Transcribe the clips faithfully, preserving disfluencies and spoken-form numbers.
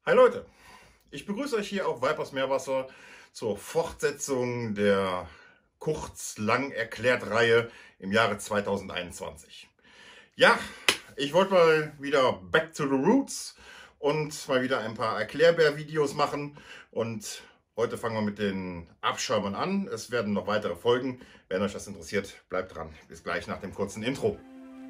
Hi Leute, ich begrüße euch hier auf Vipers Meerwasser zur Fortsetzung der kurz-lang erklärt Reihe im Jahre zweitausendeinundzwanzig. Ja, ich wollte mal wieder back to the roots und mal wieder ein paar Erklärbär-Videos machen und heute fangen wir mit den Abschäumern an. Es werden noch weitere folgen. Wenn euch das interessiert, bleibt dran. Bis gleich nach dem kurzen Intro.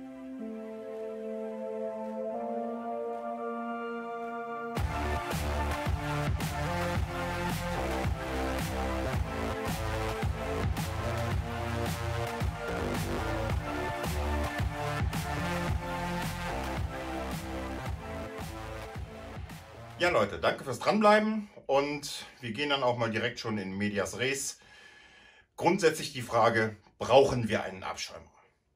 Ja Leute, danke fürs Dranbleiben und wir gehen dann auch mal direkt schon in Medias Res. Grundsätzlich die Frage, brauchen wir einen Abschäumer?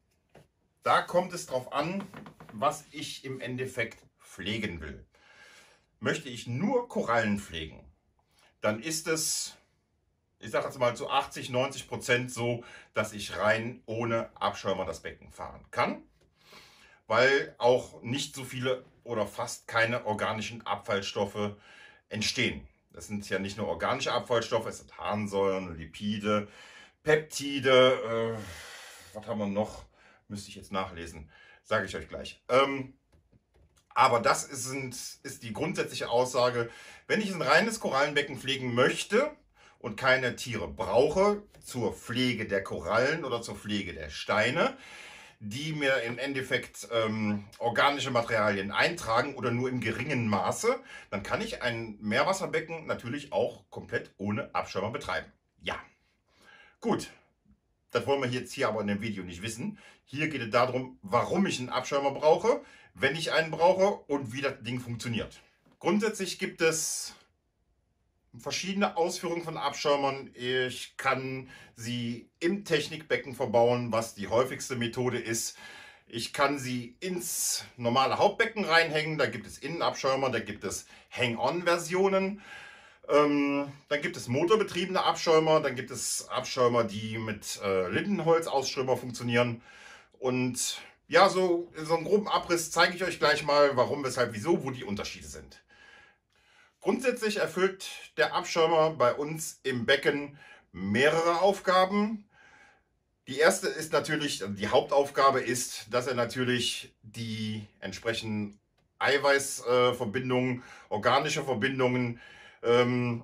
Da kommt es drauf an, was ich im Endeffekt pflegen will. Möchte ich nur Korallen pflegen, dann ist es, ich sage jetzt mal zu achtzig, neunzig Prozent so, dass ich rein ohne Abschäumer das Becken fahren kann, weil auch nicht so viele oder fast keine organischen Abfallstoffe entstehen. Das sind ja nicht nur organische Abfallstoffe, es sind Harnsäuren, Lipide, Peptide, äh, was haben wir noch? Müsste ich jetzt nachlesen, sage ich euch gleich. Ähm, aber das ist, sind, ist die grundsätzliche Aussage, wenn ich ein reines Korallenbecken pflegen möchte und keine Tiere brauche zur Pflege der Korallen oder zur Pflege der Steine, die mir im Endeffekt ähm, organische Materialien eintragen oder nur im geringen Maße, dann kann ich ein Meerwasserbecken natürlich auch komplett ohne Abschäumer betreiben. Ja, gut, das wollen wir jetzt hier aber in dem Video nicht wissen. Hier geht es darum, warum ich einen Abschäumer brauche, wenn ich einen brauche und wie das Ding funktioniert. Grundsätzlich gibt es verschiedene Ausführungen von Abschäumern. Ich kann sie im Technikbecken verbauen, was die häufigste Methode ist. Ich kann sie ins normale Hauptbecken reinhängen. Da gibt es Innenabschäumer, da gibt es Hang-on-Versionen. Ähm, dann gibt es motorbetriebene Abschäumer, dann gibt es Abschäumer, die mit äh, Lindenholzausströmer funktionieren. Und ja, so in so einem groben Abriss zeige ich euch gleich mal, warum, weshalb, wieso, wo die Unterschiede sind. Grundsätzlich erfüllt der Abschäumer bei uns im Becken mehrere Aufgaben. Die erste ist natürlich, die Hauptaufgabe ist, dass er natürlich die entsprechenden Eiweißverbindungen, organische Verbindungen, ähm,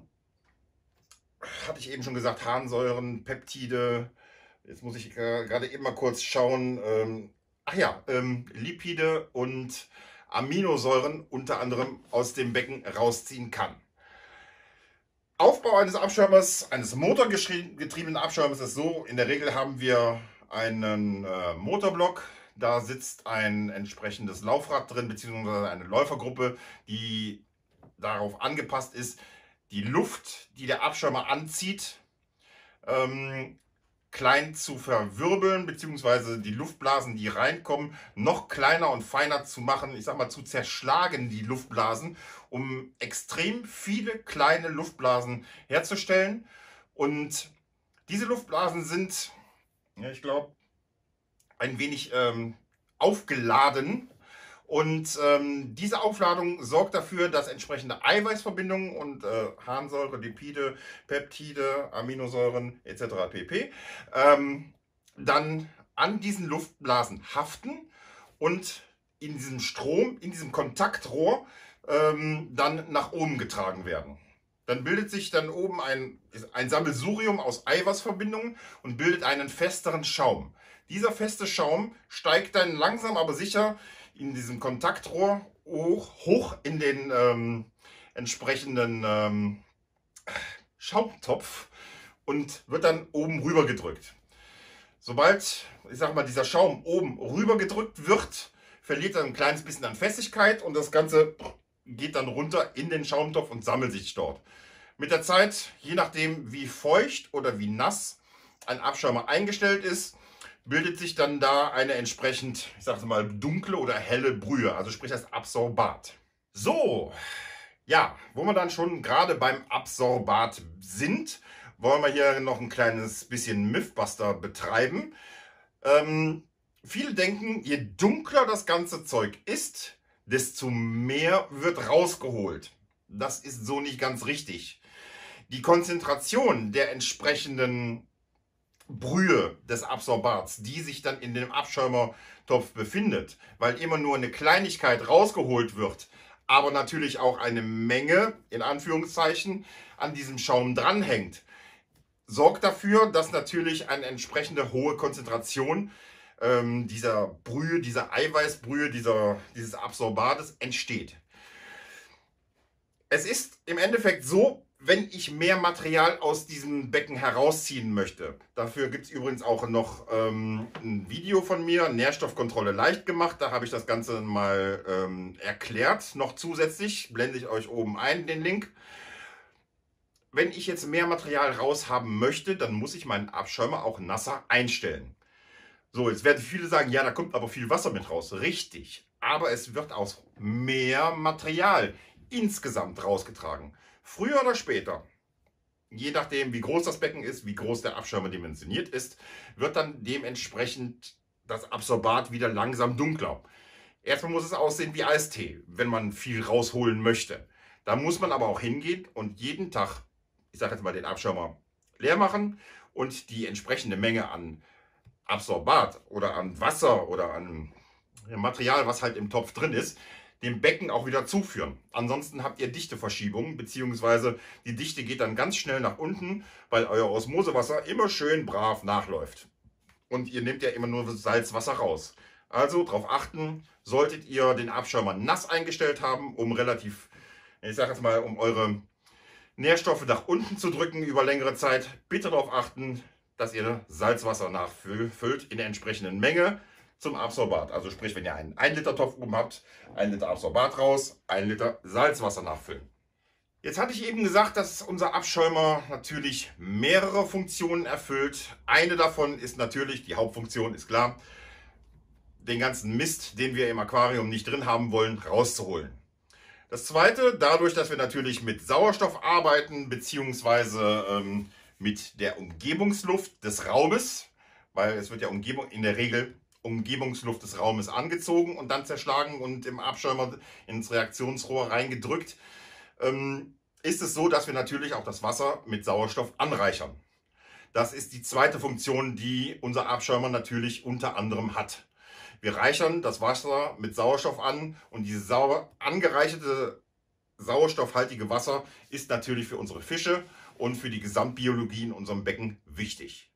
hatte ich eben schon gesagt, Harnsäuren, Peptide, jetzt muss ich gerade eben mal kurz schauen, ähm, ach ja, ähm, Lipide und Aminosäuren unter anderem aus dem Becken rausziehen kann. Aufbau eines Abschäumers, eines motorgetriebenen Abschäumers ist so, in der Regel haben wir einen äh, Motorblock, da sitzt ein entsprechendes Laufrad drin, beziehungsweise eine Läufergruppe, die darauf angepasst ist, die Luft, die der Abschäumer anzieht, ähm, klein zu verwirbeln, beziehungsweise die Luftblasen, die reinkommen, noch kleiner und feiner zu machen, ich sag mal zu zerschlagen, die Luftblasen, um extrem viele kleine Luftblasen herzustellen. Und diese Luftblasen sind, ja, ich glaube, ein wenig ähm, aufgeladen. Und ähm, diese Aufladung sorgt dafür, dass entsprechende Eiweißverbindungen und äh, Harnsäure, Lipide, Peptide, Aminosäuren et cetera pp. Ähm, dann an diesen Luftblasen haften und in diesem Strom, in diesem Kontaktrohr ähm, dann nach oben getragen werden. Dann bildet sich dann oben ein, ein Sammelsurium aus Eiweißverbindungen und bildet einen festeren Schaum. Dieser feste Schaum steigt dann langsam aber sicher in diesem Kontaktrohr hoch, hoch in den ähm, entsprechenden ähm, Schaumtopf und wird dann oben rüber gedrückt. Sobald, ich sag mal, dieser Schaum oben rüber gedrückt wird, verliert er ein kleines bisschen an Festigkeit und das Ganze geht dann runter in den Schaumtopf und sammelt sich dort. Mit der Zeit, je nachdem wie feucht oder wie nass ein Abschäumer eingestellt ist, bildet sich dann da eine entsprechend, ich sage mal, dunkle oder helle Brühe, also sprich das Absorbat. So, ja, wo wir dann schon gerade beim Absorbat sind, wollen wir hier noch ein kleines bisschen Mythbuster betreiben. Ähm, viele denken, je dunkler das ganze Zeug ist, desto mehr wird rausgeholt. Das ist so nicht ganz richtig. Die Konzentration der entsprechenden Brühe des Absorbats, die sich dann in dem Abschäumertopf befindet, weil immer nur eine Kleinigkeit rausgeholt wird, aber natürlich auch eine Menge, in Anführungszeichen, an diesem Schaum dranhängt, sorgt dafür, dass natürlich eine entsprechende hohe Konzentration ähm, dieser Brühe, dieser Eiweißbrühe, dieser, dieses Absorbates entsteht. Es ist im Endeffekt so, wenn ich mehr Material aus diesem Becken herausziehen möchte. Dafür gibt es übrigens auch noch ähm, ein Video von mir, Nährstoffkontrolle leicht gemacht. Da habe ich das Ganze mal ähm, erklärt, noch zusätzlich. Blende ich euch oben ein, den Link. Wenn ich jetzt mehr Material raushaben möchte, dann muss ich meinen Abschäumer auch nasser einstellen. So, jetzt werden viele sagen, ja, da kommt aber viel Wasser mit raus. Richtig, aber es wird aus mehr Material insgesamt rausgetragen. Früher oder später, je nachdem wie groß das Becken ist, wie groß der Abschäumer dimensioniert ist, wird dann dementsprechend das Absorbat wieder langsam dunkler. Erstmal muss es aussehen wie Eistee, wenn man viel rausholen möchte. Da muss man aber auch hingehen und jeden Tag, ich sage jetzt mal, den Abschäumer leer machen und die entsprechende Menge an Absorbat oder an Wasser oder an Material, was halt im Topf drin ist, dem Becken auch wieder zuführen. Ansonsten habt ihr Dichteverschiebungen, beziehungsweise die Dichte geht dann ganz schnell nach unten, weil euer Osmosewasser immer schön brav nachläuft. Und ihr nehmt ja immer nur Salzwasser raus. Also darauf achten, solltet ihr den Abschäumer nass eingestellt haben, um relativ, ich sage jetzt mal, um eure Nährstoffe nach unten zu drücken über längere Zeit, bitte darauf achten, dass ihr Salzwasser nachfüllt in der entsprechenden Menge zum Absorbat. Also sprich, wenn ihr einen ein Liter Topf oben habt, ein Liter Absorbat raus, ein Liter Salzwasser nachfüllen. Jetzt hatte ich eben gesagt, dass unser Abschäumer natürlich mehrere Funktionen erfüllt. Eine davon ist natürlich, die Hauptfunktion ist klar, den ganzen Mist, den wir im Aquarium nicht drin haben wollen, rauszuholen. Das zweite, dadurch, dass wir natürlich mit Sauerstoff arbeiten, beziehungsweise ähm, mit der Umgebungsluft des Raumes, weil es wird ja Umgebung in der Regel Umgebungsluft des Raumes angezogen und dann zerschlagen und im Abschäumer ins Reaktionsrohr reingedrückt, ähm, ist es so, dass wir natürlich auch das Wasser mit Sauerstoff anreichern. Das ist die zweite Funktion, die unser Abschäumer natürlich unter anderem hat. Wir reichern das Wasser mit Sauerstoff an und dieses sauer angereicherte sauerstoffhaltige Wasser ist natürlich für unsere Fische und für die Gesamtbiologie in unserem Becken wichtig.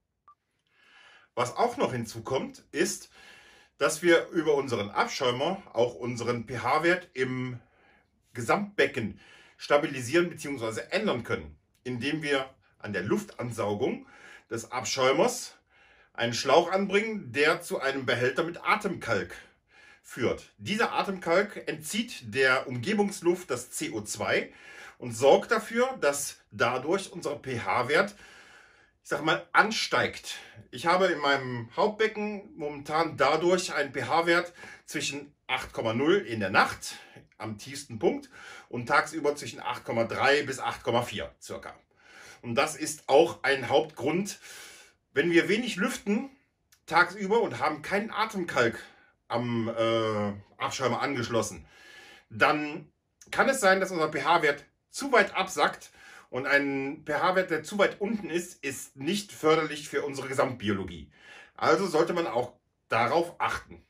Was auch noch hinzukommt, ist, dass wir über unseren Abschäumer auch unseren pH-Wert im Gesamtbecken stabilisieren bzw. ändern können, indem wir an der Luftansaugung des Abschäumers einen Schlauch anbringen, der zu einem Behälter mit Atemkalk führt. Dieser Atemkalk entzieht der Umgebungsluft das C O zwei und sorgt dafür, dass dadurch unser pH-Wert, ich sag mal, ansteigt. Ich habe in meinem Hauptbecken momentan dadurch einen pH-Wert zwischen acht Komma null in der Nacht am tiefsten Punkt und tagsüber zwischen acht Komma drei bis acht Komma vier circa. Und das ist auch ein Hauptgrund, wenn wir wenig lüften tagsüber und haben keinen Atemkalk am äh, Abschäumer angeschlossen, dann kann es sein, dass unser pH-Wert zu weit absackt. Und ein pH-Wert, der zu weit unten ist, ist nicht förderlich für unsere Gesamtbiologie. Also sollte man auch darauf achten.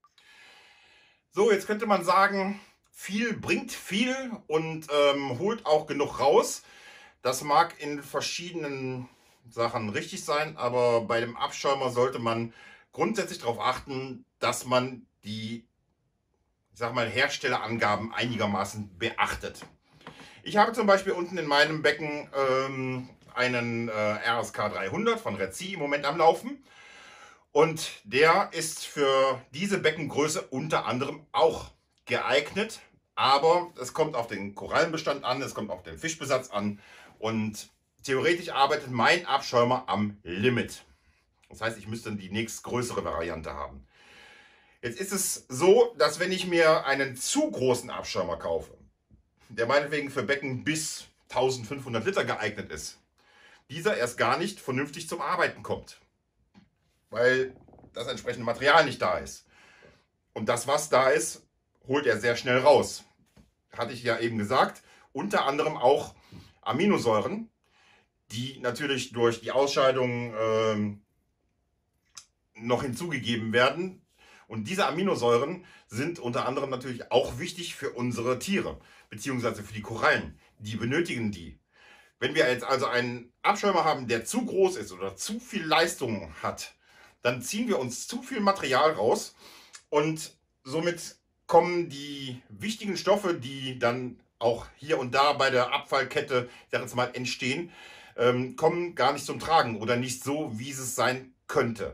So, jetzt könnte man sagen, viel bringt viel und ähm, holt auch genug raus. Das mag in verschiedenen Sachen richtig sein, aber bei dem Abschäumer sollte man grundsätzlich darauf achten, dass man die, ich sag mal, Herstellerangaben einigermaßen beachtet. Ich habe zum Beispiel unten in meinem Becken ähm, einen äh, R S K dreihundert von Red Sea im Moment am Laufen. Und der ist für diese Beckengröße unter anderem auch geeignet. Aber es kommt auf den Korallenbestand an, es kommt auf den Fischbesatz an. Und theoretisch arbeitet mein Abschäumer am Limit. Das heißt, ich müsste die nächstgrößere Variante haben. Jetzt ist es so, dass wenn ich mir einen zu großen Abschäumer kaufe, der meinetwegen für Becken bis eintausendfünfhundert Liter geeignet ist, dieser erst gar nicht vernünftig zum Arbeiten kommt, weil das entsprechende Material nicht da ist. Und das, was da ist, holt er sehr schnell raus. Hatte ich ja eben gesagt, unter anderem auch Aminosäuren, die natürlich durch die Ausscheidung ähm, noch hinzugegeben werden. Und diese Aminosäuren sind unter anderem natürlich auch wichtig für unsere Tiere, beziehungsweise für die Korallen. Die benötigen die. Wenn wir jetzt also einen Abschäumer haben, der zu groß ist oder zu viel Leistung hat, dann ziehen wir uns zu viel Material raus und somit kommen die wichtigen Stoffe, die dann auch hier und da bei der Abfallkette, ich sage jetzt mal, entstehen, ähm, kommen gar nicht zum Tragen oder nicht so, wie es sein könnte.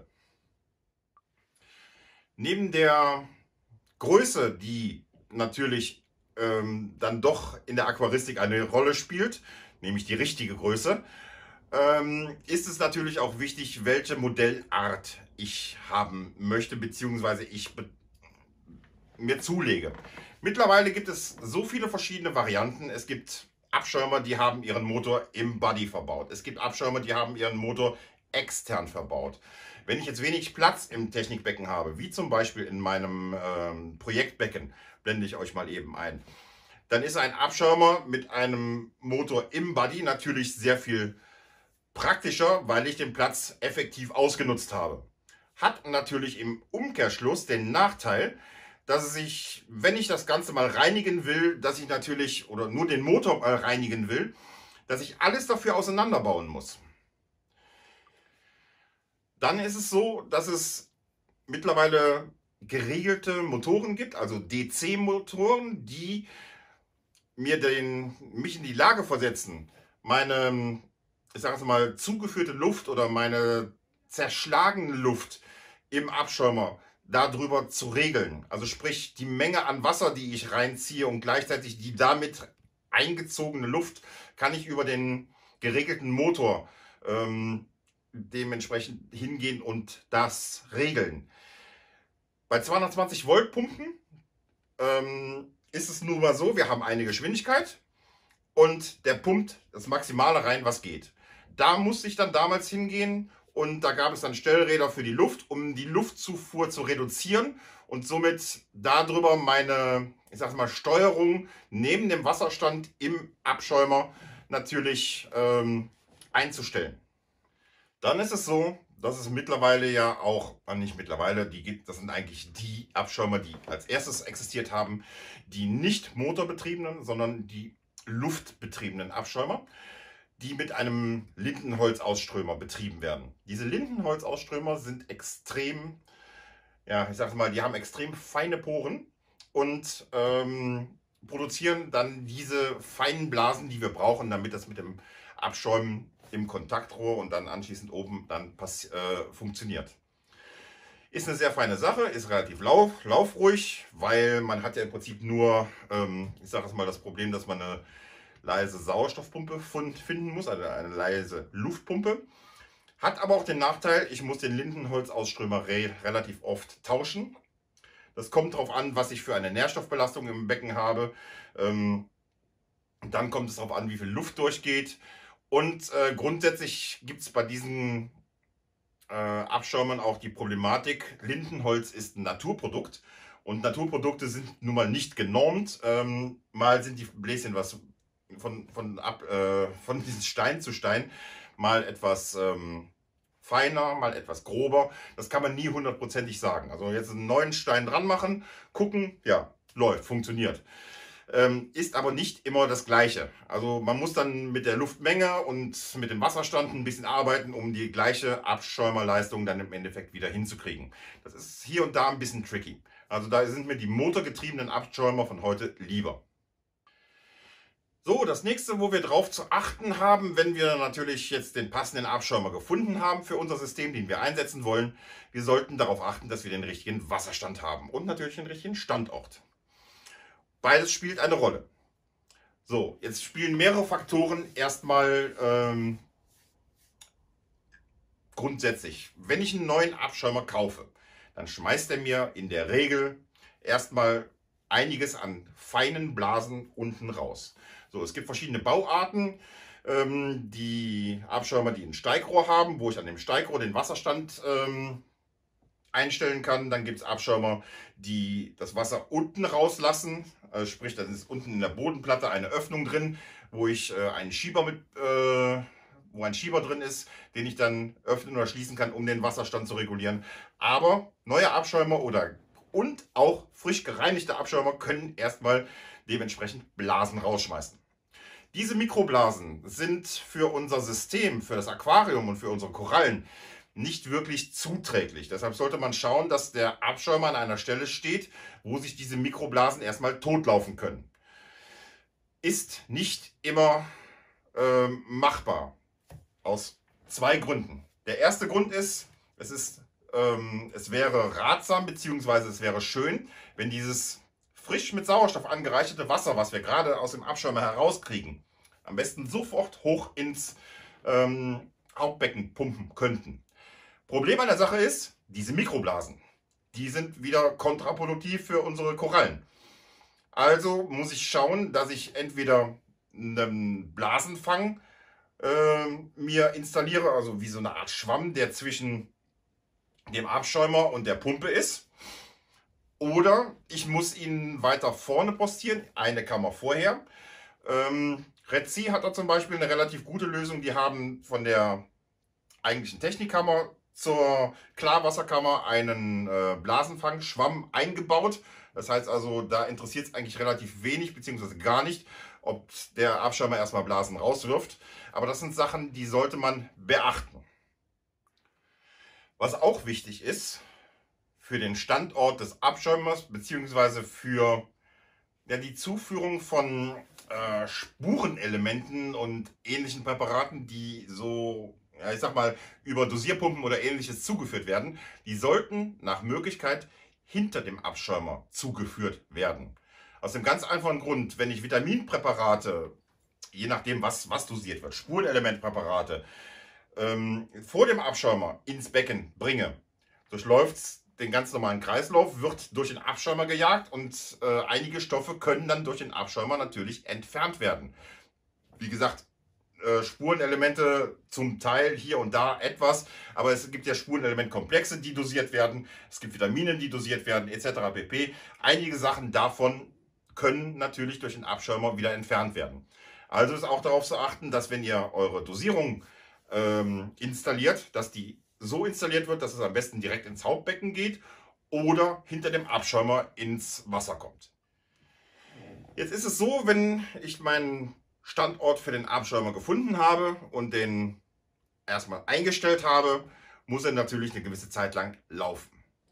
Neben der Größe, die natürlich ähm, dann doch in der Aquaristik eine Rolle spielt, nämlich die richtige Größe, ähm, ist es natürlich auch wichtig, welche Modellart ich haben möchte, beziehungsweise ich mir zulege. Mittlerweile gibt es so viele verschiedene Varianten. Es gibt Abschäumer, die haben ihren Motor im Body verbaut. Es gibt Abschäumer, die haben ihren Motor extern verbaut. Wenn ich jetzt wenig Platz im Technikbecken habe, wie zum Beispiel in meinem ähm, Projektbecken, blende ich euch mal eben ein, dann ist ein Abschäumer mit einem Motor im Body natürlich sehr viel praktischer, weil ich den Platz effektiv ausgenutzt habe. Hat natürlich im Umkehrschluss den Nachteil, dass ich, wenn ich das Ganze mal reinigen will, dass ich natürlich, oder nur den Motor mal reinigen will, dass ich alles dafür auseinanderbauen muss. Dann ist es so, dass es mittlerweile geregelte Motoren gibt, also D C-Motoren, die mir den, mich in die Lage versetzen, meine, ich sage es mal, zugeführte Luft oder meine zerschlagene Luft im Abschäumer darüber zu regeln. Also sprich die Menge an Wasser, die ich reinziehe und gleichzeitig die damit eingezogene Luft kann ich über den geregelten Motor ähm, dementsprechend hingehen und das regeln. Bei zweihundertzwanzig Volt Pumpen ähm, ist es nun mal so, wir haben eine Geschwindigkeit und der pumpt das Maximale rein, was geht. Da musste ich dann damals hingehen und da gab es dann Stellräder für die Luft, um die Luftzufuhr zu reduzieren und somit darüber meine, ich sag mal, Steuerung neben dem Wasserstand im Abschäumer natürlich ähm, einzustellen. Dann ist es so, dass es mittlerweile ja auch, nicht mittlerweile, die gibt, das sind eigentlich die Abschäumer, die als erstes existiert haben, die nicht motorbetriebenen, sondern die luftbetriebenen Abschäumer, die mit einem Lindenholzausströmer betrieben werden. Diese Lindenholzausströmer sind extrem, ja, ich sag mal, die haben extrem feine Poren und ähm, produzieren dann diese feinen Blasen, die wir brauchen, damit das mit dem Abschäumen im Kontaktrohr und dann anschließend oben dann pass äh, funktioniert. Ist eine sehr feine Sache, ist relativ lauf, laufruhig, weil man hat ja im Prinzip nur, ähm, ich sage es mal, das Problem, dass man eine leise Sauerstoffpumpe finden muss, also eine leise Luftpumpe. Hat aber auch den Nachteil, ich muss den Lindenholzausströmer re relativ oft tauschen. Das kommt darauf an, was ich für eine Nährstoffbelastung im Becken habe. Ähm, dann kommt es darauf an, wie viel Luft durchgeht. Und äh, grundsätzlich gibt es bei diesen äh, Abschäumern auch die Problematik, Lindenholz ist ein Naturprodukt und Naturprodukte sind nun mal nicht genormt. Ähm, mal sind die Bläschen was von, von, ab, äh, von diesem Stein zu Stein mal etwas ähm, feiner, mal etwas grober. Das kann man nie hundertprozentig sagen. Also jetzt einen neuen Stein dran machen, gucken, ja, läuft, funktioniert. Ähm, ist aber nicht immer das Gleiche. Also man muss dann mit der Luftmenge und mit dem Wasserstand ein bisschen arbeiten, um die gleiche Abschäumerleistung dann im Endeffekt wieder hinzukriegen. Das ist hier und da ein bisschen tricky. Also da sind mir die motorgetriebenen Abschäumer von heute lieber. So, das nächste, wo wir drauf zu achten haben, wenn wir natürlich jetzt den passenden Abschäumer gefunden haben für unser System, den wir einsetzen wollen, wir sollten darauf achten, dass wir den richtigen Wasserstand haben und natürlich den richtigen Standort. Beides spielt eine Rolle. So, jetzt spielen mehrere Faktoren erstmal ähm, grundsätzlich. Wenn ich einen neuen Abschäumer kaufe, dann schmeißt er mir in der Regel erstmal einiges an feinen Blasen unten raus. So, es gibt verschiedene Bauarten. Ähm, die Abschäumer, die ein Steigrohr haben, wo ich an dem Steigrohr den Wasserstand ähm, einstellen kann. Dann gibt es Abschäumer, die das Wasser unten rauslassen, äh, sprich, da ist unten in der Bodenplatte eine Öffnung drin, wo ich äh, einen Schieber mit, äh, wo ein Schieber drin ist, den ich dann öffnen oder schließen kann, um den Wasserstand zu regulieren. Aber neue Abschäumer oder und auch frisch gereinigte Abschäumer können erstmal dementsprechend Blasen rausschmeißen. Diese Mikroblasen sind für unser System, für das Aquarium und für unsere Korallen nicht wirklich zuträglich. Deshalb sollte man schauen, dass der Abschäumer an einer Stelle steht, wo sich diese Mikroblasen erstmal totlaufen können. Ist nicht immer äh, machbar. Aus zwei Gründen. Der erste Grund ist, es, ist, ähm, es wäre ratsam bzw. es wäre schön, wenn dieses frisch mit Sauerstoff angereicherte Wasser, was wir gerade aus dem Abschäumer herauskriegen, am besten sofort hoch ins ähm, Hauptbecken pumpen könnten. Problem an der Sache ist, diese Mikroblasen, die sind wieder kontraproduktiv für unsere Korallen. Also muss ich schauen, dass ich entweder einen Blasenfang äh, mir installiere, also wie so eine Art Schwamm, der zwischen dem Abschäumer und der Pumpe ist. Oder ich muss ihn weiter vorne postieren, eine Kammer vorher. Ähm, Red Sea hat da zum Beispiel eine relativ gute Lösung. Die haben von der eigentlichen Technikkammer zur Klarwasserkammer einen äh, Blasenfangschwamm eingebaut. Das heißt also, da interessiert es eigentlich relativ wenig bzw. gar nicht, ob der Abschäumer erstmal Blasen rauswirft. Aber das sind Sachen, die sollte man beachten. Was auch wichtig ist, für den Standort des Abschäumers bzw. für ja, die Zuführung von äh, Spurenelementen und ähnlichen Präparaten, die so, ja, ich sag mal, über Dosierpumpen oder ähnliches zugeführt werden, die sollten nach Möglichkeit hinter dem Abschäumer zugeführt werden. Aus dem ganz einfachen Grund, wenn ich Vitaminpräparate, je nachdem was, was dosiert wird, Spurenelementpräparate, ähm, vor dem Abschäumer ins Becken bringe, durchläuft es den ganz normalen Kreislauf, wird durch den Abschäumer gejagt und äh, einige Stoffe können dann durch den Abschäumer natürlich entfernt werden. Wie gesagt, äh, Spurenelemente zum Teil hier und da etwas, aber es gibt ja Spurenelementkomplexe, die dosiert werden, es gibt Vitamine, die dosiert werden, et cetera pp. Einige Sachen davon können natürlich durch den Abschäumer wieder entfernt werden. Also ist auch darauf zu achten, dass wenn ihr eure Dosierung ähm, installiert, dass die so installiert wird, dass es am besten direkt ins Hauptbecken geht oder hinter dem Abschäumer ins Wasser kommt. Jetzt ist es so, wenn ich meinen Standort für den Abschäumer gefunden habe und den erstmal eingestellt habe, muss er natürlich eine gewisse Zeit lang laufen.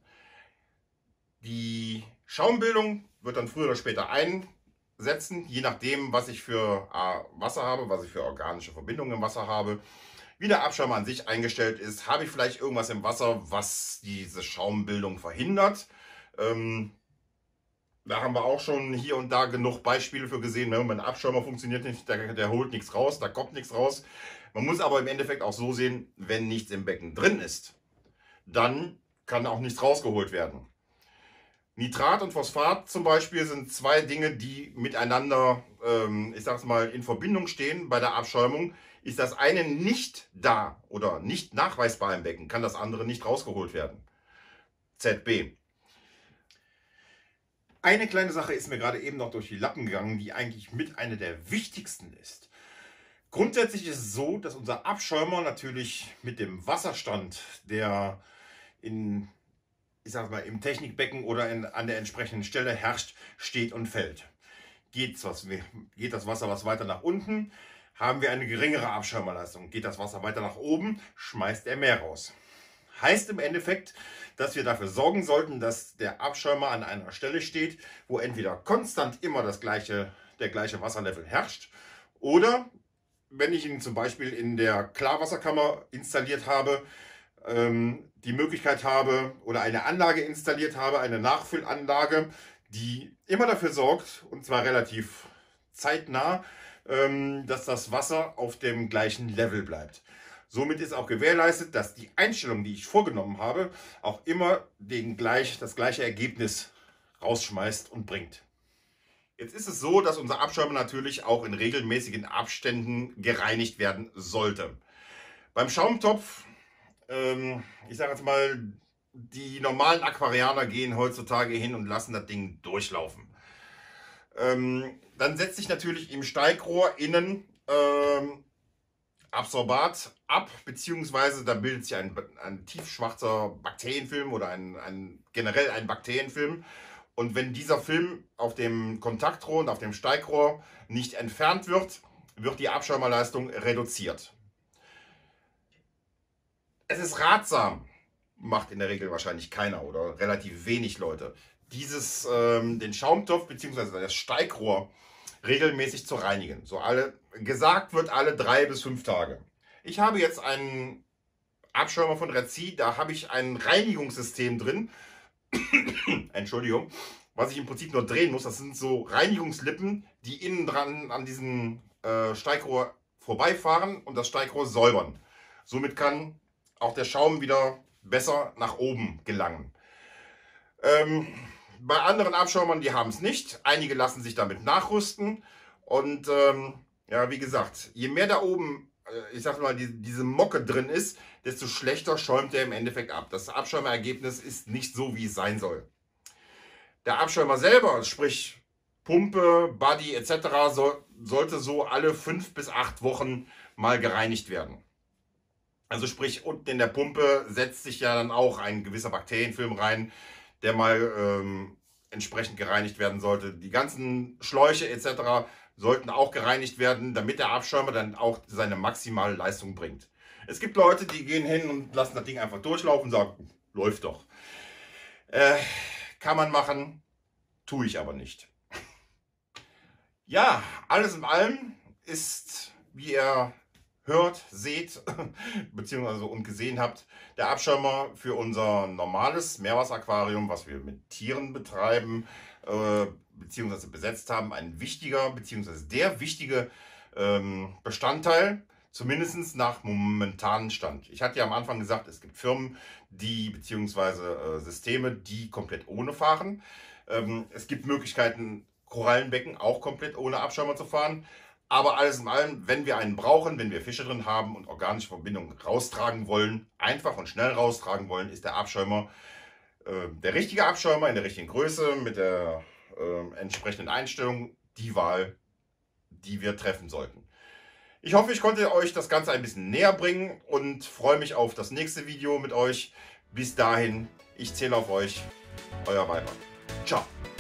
Die Schaumbildung wird dann früher oder später einsetzen, je nachdem, was ich für Wasser habe, was ich für organische Verbindungen im Wasser habe. Wie der Abschäumer an sich eingestellt ist, habe ich vielleicht irgendwas im Wasser, was diese Schaumbildung verhindert. Ähm, da haben wir auch schon hier und da genug Beispiele für gesehen. Ne? Mein Abschäumer funktioniert nicht, der, der holt nichts raus, da kommt nichts raus. Man muss aber im Endeffekt auch so sehen, wenn nichts im Becken drin ist, dann kann auch nichts rausgeholt werden. Nitrat und Phosphat zum Beispiel sind zwei Dinge, die miteinander, ähm, ich sag's mal, in Verbindung stehen bei der Abschäumung. Ist das eine nicht da oder nicht nachweisbar im Becken, kann das andere nicht rausgeholt werden. Z B. Eine kleine Sache ist mir gerade eben noch durch die Lappen gegangen, die eigentlich mit einer der wichtigsten ist. Grundsätzlich ist es so, dass unser Abschäumer natürlich mit dem Wasserstand, der in, ich sag mal, im Technikbecken oder in, an der entsprechenden Stelle herrscht, steht und fällt. Geht's was, geht das Wasser was weiter nach unten, haben wir eine geringere Abschäumerleistung. Geht das Wasser weiter nach oben, schmeißt er mehr raus. Heißt im Endeffekt, dass wir dafür sorgen sollten, dass der Abschäumer an einer Stelle steht, wo entweder konstant immer das gleiche, der gleiche Wasserlevel herrscht oder, wenn ich ihn zum Beispiel in der Klarwasserkammer installiert habe, ähm, die Möglichkeit habe oder eine Anlage installiert habe, eine Nachfüllanlage, die immer dafür sorgt, und zwar relativ zeitnah, dass das Wasser auf dem gleichen Level bleibt. Somit ist auch gewährleistet, dass die Einstellung, die ich vorgenommen habe, auch immer den gleich, das gleiche Ergebnis rausschmeißt und bringt. Jetzt ist es so, dass unser Abschäumer natürlich auch in regelmäßigen Abständen gereinigt werden sollte. Beim Schaumtopf, ähm, ich sage jetzt mal, die normalen Aquarianer gehen heutzutage hin und lassen das Ding durchlaufen. Ähm, dann setzt sich natürlich im Steigrohr innen ähm, Absorbat ab, beziehungsweise da bildet sich ein, ein tiefschwarzer Bakterienfilm oder ein, ein, generell ein Bakterienfilm. Und wenn dieser Film auf dem Kontaktrohr und auf dem Steigrohr nicht entfernt wird, wird die Abschäumerleistung reduziert. Es ist ratsam, macht in der Regel wahrscheinlich keiner oder relativ wenig Leute, dieses, ähm, den Schaumtopf bzw. das Steigrohr regelmäßig zu reinigen. So alle, gesagt wird alle drei bis fünf Tage. Ich habe jetzt einen Abschäumer von Rezi, da habe ich ein Reinigungssystem drin, Entschuldigung, was ich im Prinzip nur drehen muss. Das sind so Reinigungslippen, die innen dran an diesem äh, Steigrohr vorbeifahren und das Steigrohr säubern. Somit kann auch der Schaum wieder besser nach oben gelangen. Ähm, bei anderen Abschäumern, die haben es nicht. Einige lassen sich damit nachrüsten. Und ähm, ja, wie gesagt, je mehr da oben, äh, ich sag mal, die, diese Mocke drin ist, desto schlechter schäumt er im Endeffekt ab. Das Abschäumerergebnis ist nicht so, wie es sein soll. Der Abschäumer selber, sprich Pumpe, Body et cetera, so, sollte so alle fünf bis acht Wochen mal gereinigt werden. Also sprich, unten in der Pumpe setzt sich ja dann auch ein gewisser Bakterienfilm rein, der mal ähm, entsprechend gereinigt werden sollte. Die ganzen Schläuche et cetera sollten auch gereinigt werden, damit der Abschäumer dann auch seine maximale Leistung bringt. Es gibt Leute, die gehen hin und lassen das Ding einfach durchlaufen und sagen, läuft doch. Äh, kann man machen, tue ich aber nicht. Ja, alles in allem ist, wie ihr hört, seht, beziehungsweise und gesehen habt, der Abschäumer für unser normales Meerwasseraquarium, was wir mit Tieren betreiben, äh, beziehungsweise besetzt haben, ein wichtiger, beziehungsweise der wichtige ähm, Bestandteil, zumindest nach momentanem Stand. Ich hatte ja am Anfang gesagt, es gibt Firmen, die, beziehungsweise äh, Systeme, die komplett ohne fahren. Ähm, es gibt Möglichkeiten, Korallenbecken auch komplett ohne Abschäumer zu fahren. Aber alles in allem, wenn wir einen brauchen, wenn wir Fische drin haben und organische Verbindungen raustragen wollen, einfach und schnell raustragen wollen, ist der Abschäumer äh, der richtige Abschäumer in der richtigen Größe mit der äh, entsprechenden Einstellung die Wahl, die wir treffen sollten. Ich hoffe, ich konnte euch das Ganze ein bisschen näher bringen und freue mich auf das nächste Video mit euch. Bis dahin, ich zähle auf euch, euer Weiber. Ciao.